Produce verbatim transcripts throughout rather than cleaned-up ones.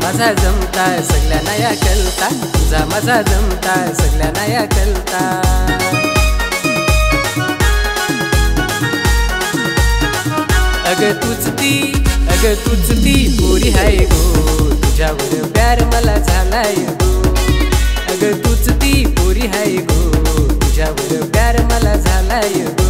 माझा जमता सगळ्यांना या कलता, तुझा माझा जमता सगळ्यांना या कलता। अग तुझ ती अग तुझ ती पोरी हाय गो, तुझ्यावर प्यार मला झालाय गो। अग तुझ ती पोरी हाय गो, तुझ्यावर प्यार मला झालाय गो।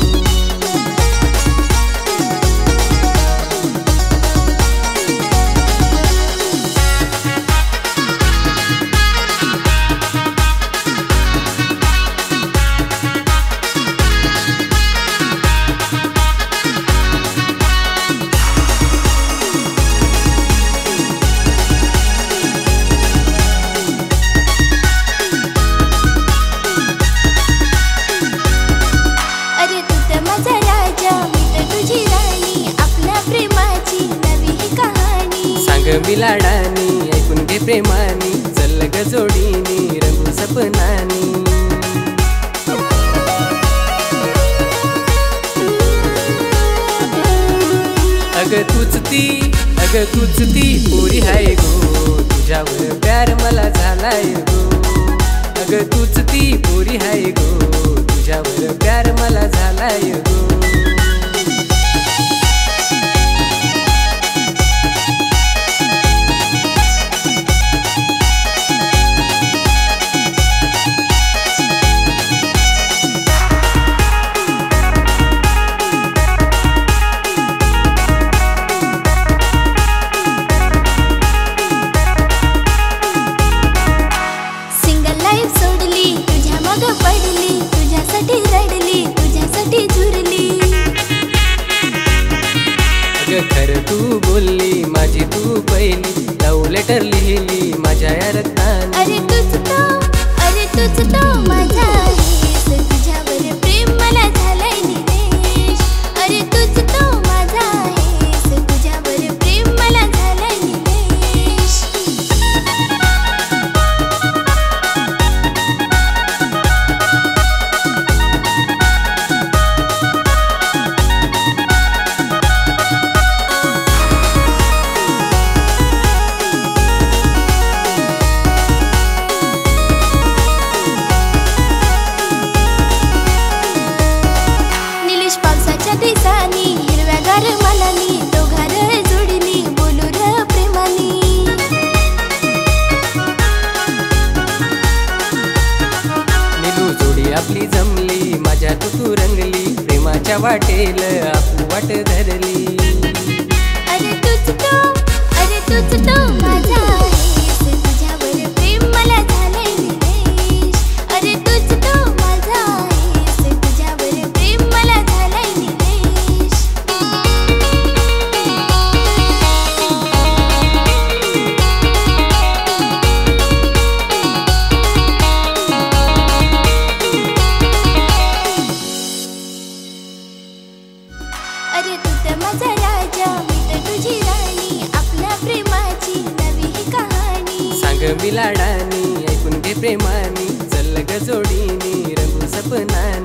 मी लाडानी ऐकून घे प्रेमानी, चल ग जोडीनी रंगू सपनानी। अग तुझ ती अग तुझ ती पोरी हाय गो, तुझ्यावर प्यार मला झालाय गो। अग तुझ ती पोरी हाय गो, तुझ्यावर प्यार मला झालाय गो। खरं तू बोलली माझी तू पहिली, लव लेटर लिहिली माझ्या या रक्ताने। अरे तुझ तो अरे तुझ तो माझा आहेस, तुझ्यावर प्रेम मला झालंय निलेश। अरे तुझ तो माझा आहेस, तुझ्यावर प्रेम मला झालंय निलेश। हिरव्यागार मनानी दोघार जोडीनी बोलू र प्रेमानी। निलू जोडी आपली जमली, माझ्या तू रंगली, प्रेमाच्या वाटेल आपू वाट धरली। अरे तुझ तो अरे तुझ तो माझा आहेस, तुझ्यावर प्रेम मला झालंय निलेश। अरे तुझ तो माझा आहेस, तुझ्यावर प्रेम मला झालंय निलेश। अरे तू तर माझा राजा, मी तर तुझी राणी, आपल्या प्रेमाची नवी ही कहाणी। सांग मी लाडानी ऐकून घे प्रेमानी, चल ग जोडीनी रंगू सपनानी।